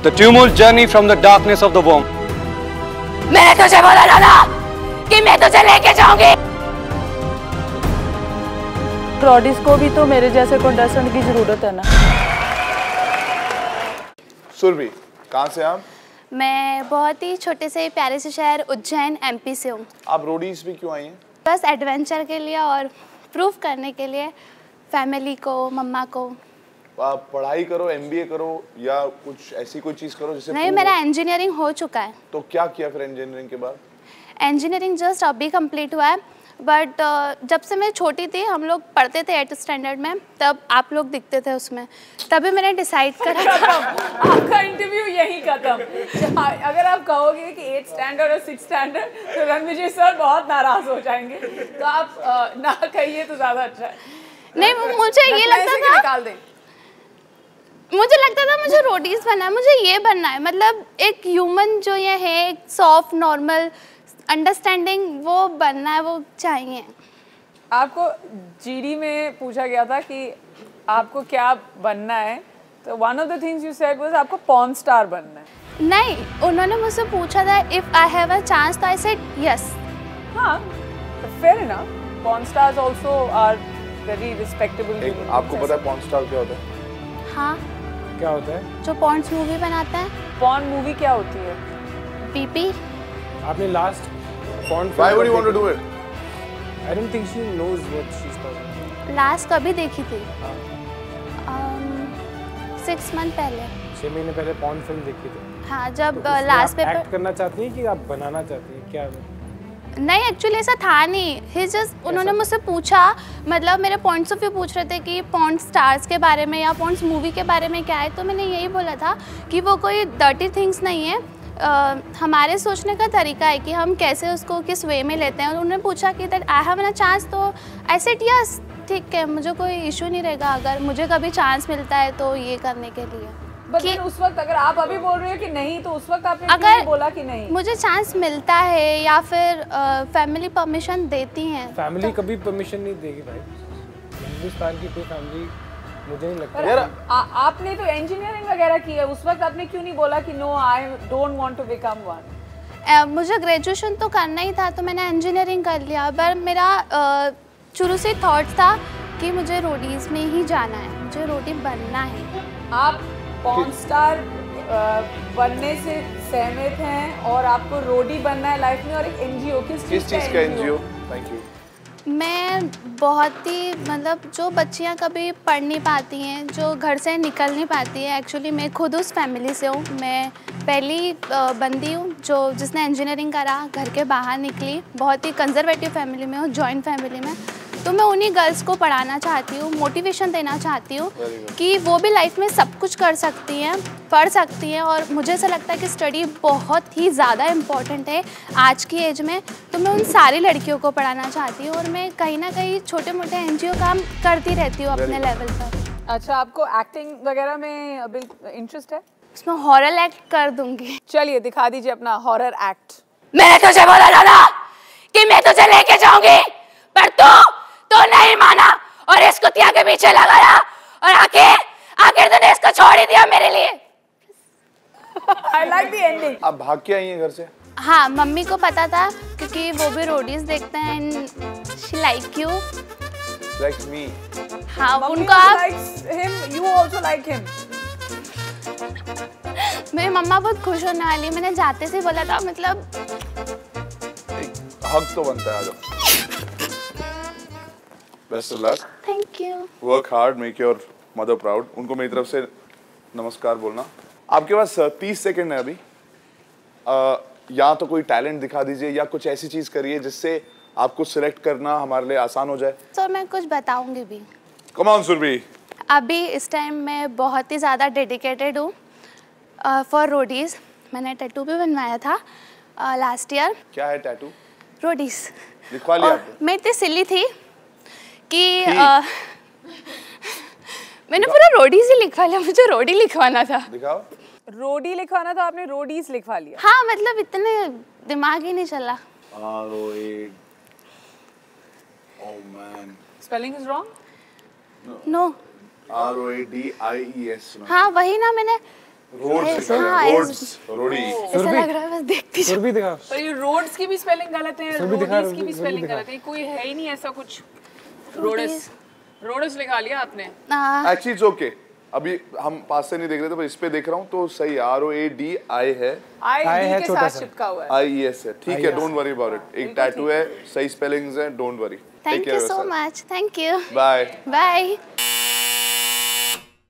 The tumult journey from the darkness of the womb. मैंने तुझे बोला था ना कि मैं तुझे लेके जाऊंगी। रॉडीज को भी तो मेरे जैसे कंटेस्टेंट की जरूरत है ना। सुरभि, कहाँ से आप? मैं बहुत ही छोटे से प्यारे से शहर उज्जैन एमपी से हूँ। आप रोडीज भी क्यों आई हैं? बस एडवेंचर के लिए और प्रूफ करने के लिए फैमिली को, मम्मा को। आप पढ़ाई करो, एमबीए करो या कुछ ऐसी कोई चीज़ करो जिससे नहीं, मेरा इंजीनियरिंग हो चुका है। तो क्या किया फिर इंजीनियरिंग के बाद? इंजीनियरिंग जस्ट अभी कंप्लीट हुआ है, बट जब से मैं छोटी थी, हम लोग पढ़ते थे 8th स्टैंडर्ड में, तब आप लोग दिखते थे उसमें, तभी मैंने डिसाइड करा था। आपका इंटरव्यू यही खत्म। अगर आप कहोगे कि 8th स्टैंडर्ड और 6th स्टैंडर्ड तो रणविजय सर बहुत नाराज हो जाएंगे, तो आप ना कहिए तो ज़्यादा अच्छा है। नहीं, मुझे ये लगता था, निकाल दें। मुझे रोडीज बनना है, मुझे ये बनना है, मतलब एक ह्यूमन जो ये है, एक सॉफ्ट नॉर्मल अंडरस्टैंडिंग, वो बनना है, वो चाहिए। आपको जीडी में पूछा गया था कि आपको क्या बनना है, तो one of the things you said was आपको पॉर्न स्टार बनना है। नहीं, उन्होंने मुझसे पूछा था if I have a chance, तो आई सेड यस। हाँ, fair enough. Porn stars also are very respectable. आपको पता है पॉर्न स्टार क्या होता है? हाँ। क्या होता है? जो पॉर्न्स मूवी बनाता है। पॉर्न मूवी क्या होती है? पीपी। आपने last porn Why would you want to do it? I don't think she knows what she's talking about. Last कभी देखी थी? 6 मंथ पहले। 6 महीने पहले पॉर्न फिल्म देखी थी। हाँ, जब तो लास्ट पेपर। एक्ट करना चाहती हैं कि आप बनाना चाहती हैं क्या? नहीं, एक्चुअली ऐसा था नहीं। ही जस्ट, उन्होंने मुझसे पूछा, मतलब मेरे पॉइंट्स ऑफ व्यू पूछ रहे थे कि पॉर्न स्टार्स के बारे में या पॉर्न्स मूवी के बारे में क्या है, तो मैंने यही बोला था कि वो कोई डर्टी थिंग्स नहीं है, हमारे सोचने का तरीका है कि हम कैसे उसको किस वे में लेते हैं। और उन्होंने पूछा कि that I have a chance, तो आई सेड यस, ठीक है, मुझे कोई इशू नहीं रहेगा अगर मुझे कभी चांस मिलता है तो ये करने के लिए। कि उस वक्त अगर आप अभी बोल रहे हो कि नहीं, तो उस वक्त आपने क्यों बोला कि नहीं? मुझे चांस मिलता है या फिर फैमिली परमिशन देती हैं। फैमिली कभी परमिशन नहीं देगी भाई। हिंदुस्तान की कोई फैमिली मुझे नहीं लगता। यार आपने तो इंजीनियरिंग वगैरह की है, उस वक्त आपने क्यों नहीं बोला कि no, I don't want to become one? मुझे ग्रेजुएशन तो करना ही था, तो मैंने इंजीनियरिंग कर लिया, पर मेरा शुरू से थॉट था कि मुझे रोडीज में ही जाना है, मुझे रोडी बनना है। आप पॉर्न स्टार बनने से सहमत हैं और आपको रोडी बनना है लाइफ में, और एक एनजीओ, किस चीज़ का एनजीओ? Thank you. मैं बहुत ही, मतलब जो बच्चियां कभी पढ़ नहीं पाती हैं, जो घर से निकल नहीं पाती हैं, एक्चुअली मैं खुद उस फैमिली से हूँ। मैं पहली बंदी हूँ जो जिसने इंजीनियरिंग करा, घर के बाहर निकली, बहुत ही कंजर्वेटिव फैमिली में हूँ, जॉइंट फैमिली में। तो मैं उन्हीं गर्ल्स को पढ़ाना चाहती हूँ, मोटिवेशन देना चाहती हूँ कि वो भी लाइफ में सब कुछ कर सकती हैं, पढ़ सकती हैं। और मुझे ऐसा लगता है कि स्टडी बहुत ही ज़्यादा इम्पॉर्टेंट है आज की एज में, तो मैं उन सारी लड़कियों को पढ़ाना चाहती हूँ। और मैं कहीं ना कहीं छोटे मोटे एनजीओ काम करती रहती हूँ अपने लेवल पर। अच्छा, आपको एक्टिंग वगैरह में इंटरेस्ट है? इसमें हॉरर एक्ट कर दूँगी। चलिए दिखा दीजिए अपना हॉरर एक्ट। मैंने तुझे बोला था ना कि मैं तुझे लेके जाऊंगी, पर तो नहीं माना और इस कुतिया के पीछे लगाया, और आखिर तूने इसको छोड़ ही दिया मेरे लिए। I like the ending. आप भाग के आई हैं घर से? हाँ, मम्मी को पता था क्योंकि वो भी रोडीज देखते हैं and she like you. Like me. हाँ, Mummy उनको आप likes him, you also like him. मेरी मम्मा बहुत खुश होने वाली है, मैंने जाते से बोला था, मतलब एक हक तो बनता है। आ जाओ। Best of luck. Thank you. Work hard, make your mother proud. उनको मेरी तरफ से नमस्कार बोलना। आपके पास 30 सेकंड है अभी। या तो कोई टैलेंट दिखा दीजिए या कुछ ऐसी चीज करिए जिससे आपको सिलेक्ट करना हमारे लिए आसान हो जाए। सर, मैं कुछ बताऊंगी भी। Come on Surabhi. अभी इस टाइम मैं बहुत ही ज़्यादा डेडिकेटेड हूँ फॉर रोडीज। मैंने टैटू भी बनवाया था लास्ट ईयर। क्या है टैटू? रोडीज। लिखवा लिया आपने? मैं इतनी सिली थी कि मैंने पूरा रोडीज ही लिखवा लिया, मुझे रोडी लिखवाना था। दिखाओ। रोडी लिखवाना था, आपने रोडीज लिखवा लिया। हाँ, मतलब इतने दिमाग ही नहीं चला। R-O-A. Oh man. Spelling is wrong? No. R-O-A-D-I-E-S. हाँ, वही ना, मैंने रोड्स हाँ, रोड्स रोडी ऐसा लग रहा है बस देखती सुर भी दिखा। पर ये रोड्स की भी स्पेलिंग गलत है, सुर भी दिखा, रोडीज की भी सुर भी स्पेलिंग दिखा। गलत है, कोई है ही नहीं ऐसा कुछ। रोडस रोडस लिखा लिया आपने। Actually it's okay. अभी हम पास से नहीं देख रहे थे, पर इस पे देख रहा हूँ तो सही ROADI है, आई है के छोटा साथ सा। चिपका हुआ है। IES है। ठीक है, डोंट वरी अबाउट इट। एक टैटू है, सही स्पेलिंग्स हैं, don't worry. Thank you so much, thank you, bye. Bye.